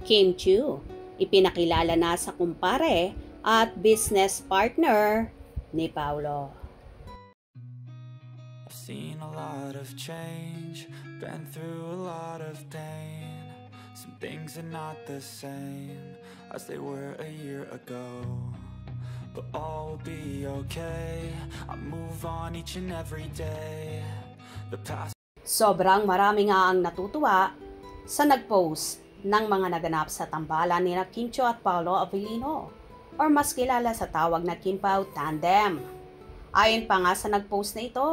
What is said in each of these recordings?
Kim Chiu, ipinakilala na sa kumpare at business partner ni Paolo. I've seen a lot of change, been through a lot of pain. Some things are not the same as they were a year ago, but all will be okay. I move on each and every day. The past. Sobrang marami nga ang natutuwa sa nag-post ng mga naganap sa tambalan ni Kim Chiu at Paolo Avellino, or mas kilala sa tawag na Kim Pao Tandem. Ayon pa nga sa nag-post na ito,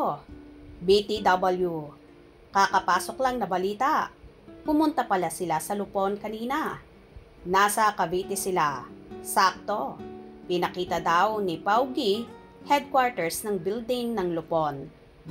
BTW, kakapasok lang na balita. Pumunta pala sila sa Lupon kanina. Nasa Cavite sila. Sakto. Pinakita daw ni Paugi headquarters ng building ng Lupon,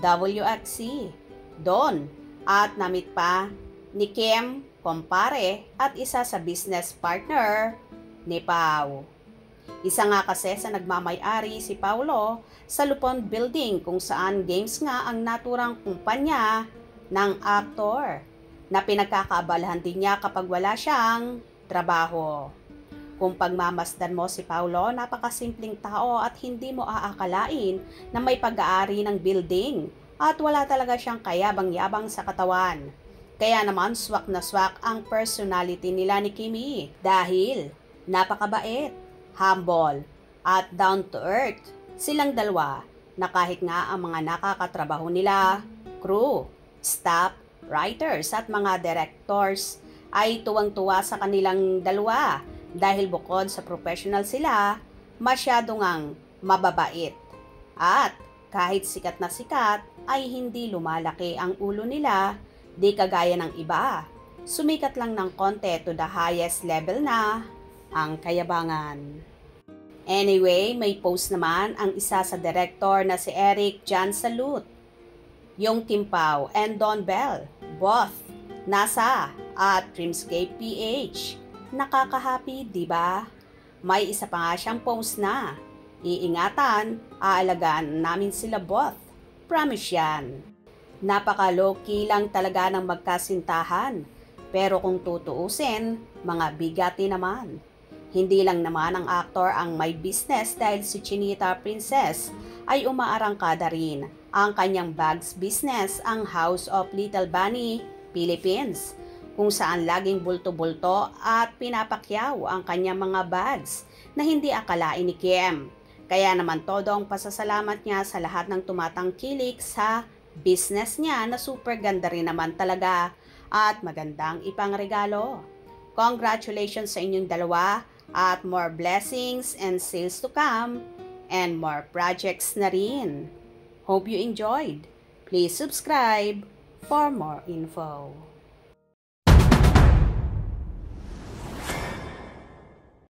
WXC. Doon. At namit pa ni Kim, kumpare at isa sa business partner ni Pao. Isa nga kasi sa nagmamay-ari si Paolo sa Lupon Building kung saan games nga ang naturang kumpanya ng aktor na pinagkakaabalahan din niya kapag wala siyang trabaho. Kung pagmamasdan mo si Paolo, napakasimpleng tao at hindi mo aakalain na may pag-aari ng building at wala talaga siyang kayabang-yabang sa katawan. Kaya naman swak na swak ang personality nila ni Kimi dahil napakabait, humble, at down to earth. Silang dalawa na kahit nga ang mga nakakatrabaho nila, crew, staff, writers at mga directors ay tuwang-tuwa sa kanilang dalawa dahil bukod sa professional sila, masyado ngang mababait. At kahit sikat na sikat ay hindi lumalaki ang ulo nila, di kagaya ng iba. Sumikat lang ng konti to the highest level na ang kayabangan. Anyway, may post naman ang isa sa director na si Eric Jan Salute. Yung Kim Pao and Don Bell, both nasa at Dreamscape PH. Nakaka-happy, di ba? May isa pa nga siyang post na, iingatan, aalagaan namin sila both. Promise yan. Napaka-low-key lang talaga ng magkasintahan. Pero kung tutuusin, mga bigati naman. Hindi lang naman ang aktor ang may business dahil si Chinita Princess ay umaarangkada rin ang kanyang bags business, ang House of Little Bunny Philippines, kung saan laging bulto-bulto at pinapakyaw ang kanyang mga bags na hindi akalain ni Kim. Kaya naman todo ang pasasalamat niya sa lahat ng tumatangkilik sa business niya na super ganda rin naman talaga at magandang ipangregalo. Congratulations sa inyong dalawa at more blessings and sales to come and more projects na rin. Hope you enjoyed. Please subscribe for more info.